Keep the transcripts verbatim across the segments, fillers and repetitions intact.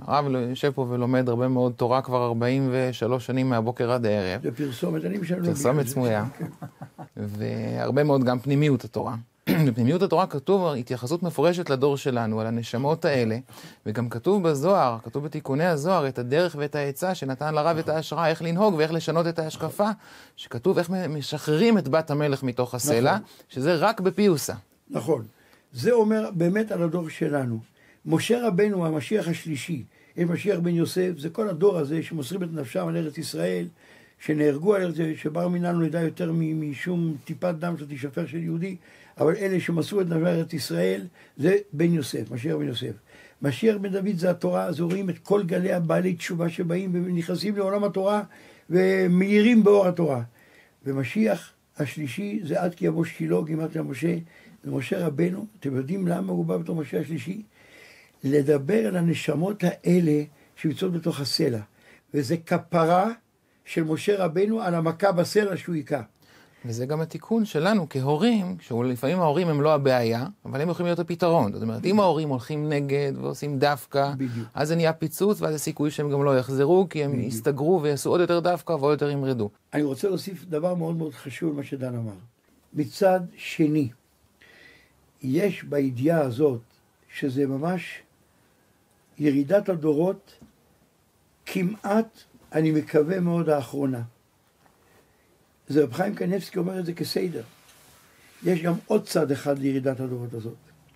הרב יושב פה ולומד הרבה מאוד תורה כבר ארבעים ושלוש שנים מהבוקר עד הערב. זה פרסומת, אני משלם. פרסומת סמויה. והרבה מאוד גם פנימיות התורה. בפנימיות התורה כתוב התייחסות מפורשת לדור שלנו, על הנשמות האלה, וגם כתוב בזוהר, כתוב בתיקוני הזוהר, את הדרך ואת העצה שנתן לרב את ההשראה, איך לנהוג ואיך לשנות את ההשקפה, שכתוב איך משחררים את בת המלך מתוך הסלע, נכון. שזה רק בפיוסה. נכון. זה אומר באמת על הדור שלנו. משה רבנו, המשיח השלישי, יש משיח בן יוסף, זה כל הדור הזה שמוסרים את נפשם על ארץ ישראל, שנהרגו על ארץ, שבר מיננו נדע יותר משום טיפת דם שתשפר של יהודי, אבל אלה שמסרו את נפשם על ארץ ישראל, זה בן יוסף, משיח בן יוסף. משיח בן דוד זה התורה, אז רואים את כל גלי הבעלי תשובה שבאים ונכנסים לעולם התורה, ומאירים באור התורה. ומשיח השלישי זה עד כי יבוא שילה, גימטריה משה, זה משה רבנו. אתם יודעים למה הוא בא בתור משיח השלישי? לדבר על הנשמות האלה שיוצאות בתוך הסלע. וזה כפרה של משה רבנו על המכה בסלע שהוא היכה. וזה גם התיקון שלנו כהורים, שלפעמים ההורים הם לא הבעיה, אבל הם יכולים להיות הפתרון. זאת אומרת, אם ההורים הולכים נגד ועושים דווקא, בדיוק. אז זה נהיה פיצוץ, ואז הסיכוי שהם גם לא יחזרו, כי הם בדיוק. יסתגרו ויעשו עוד יותר דווקא ועוד יותר ימרדו. אני רוצה להוסיף דבר מאוד מאוד חשוב למה שדן אמר. מצד שני, יש בידיעה הזאת, שזה ממש ירידת הדורות, כמעט, אני מקווה מאוד האחרונה. זה רב חיים קניבסקי אומר את זה כסדר. יש גם עוד צד אחד לירידת הדורות הזאת.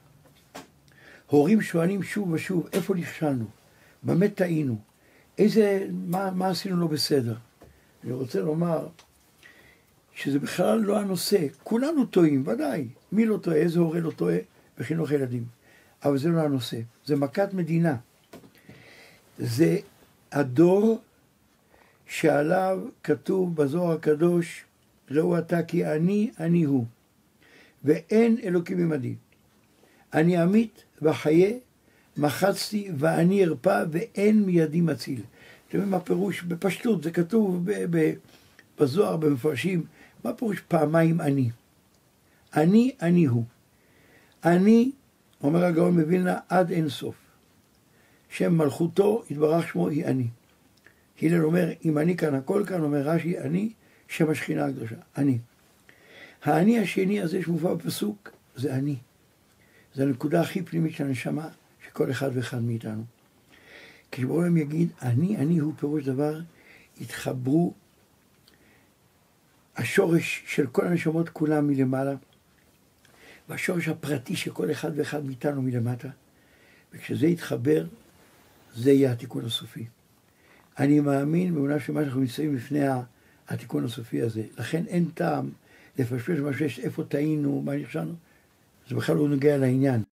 הורים שואלים שוב ושוב, איפה נכשלנו? במה טעינו? איזה, מה, מה עשינו לא בסדר? אני רוצה לומר שזה בכלל לא הנושא. כולנו טועים, ודאי. מי לא טועה? איזה הורה לא טועה בחינוך ילדים? אבל זה לא הנושא. זה מכת מדינה. זה הדור שעליו כתוב בזוהר הקדוש, ראו אתה כי אני, אני הוא, ואין אלוקים עמדי. אני אמית וחיה, מחצתי ואני ארפא, ואין מידי מציל. אתם יודעים מה פירוש? בפשטות, זה כתוב בזוהר, במפרשים, מה פירוש פעמיים אני? אני, אני הוא. אני, אומר הגאון מווילנה, עד אין סוף. שם מלכותו, יתברך שמו, היא אני. הלל אומר, אם אני כאן, הכל כאן, אומר רש"י, אני, שם השכינה הקדושה, אני. האני השני הזה שמופיע בפסוק, זה אני. זה הנקודה הכי פנימית של הנשמה, שכל אחד ואחד מאיתנו. כשבעולם יגיד, אני, אני הוא פירוש דבר, התחברו השורש של כל הנשמות כולם מלמעלה, והשורש הפרטי של כל אחד ואחד מאיתנו מלמטה, וכשזה יתחבר, זה יהיה התיקון הסופי. אני מאמין באמונה שמה שאנחנו נמצאים לפני התיקון הסופי הזה. לכן אין טעם לפשפש משהו, איפה טעינו, מה נכשלנו. זה בכלל לא נוגע לעניין.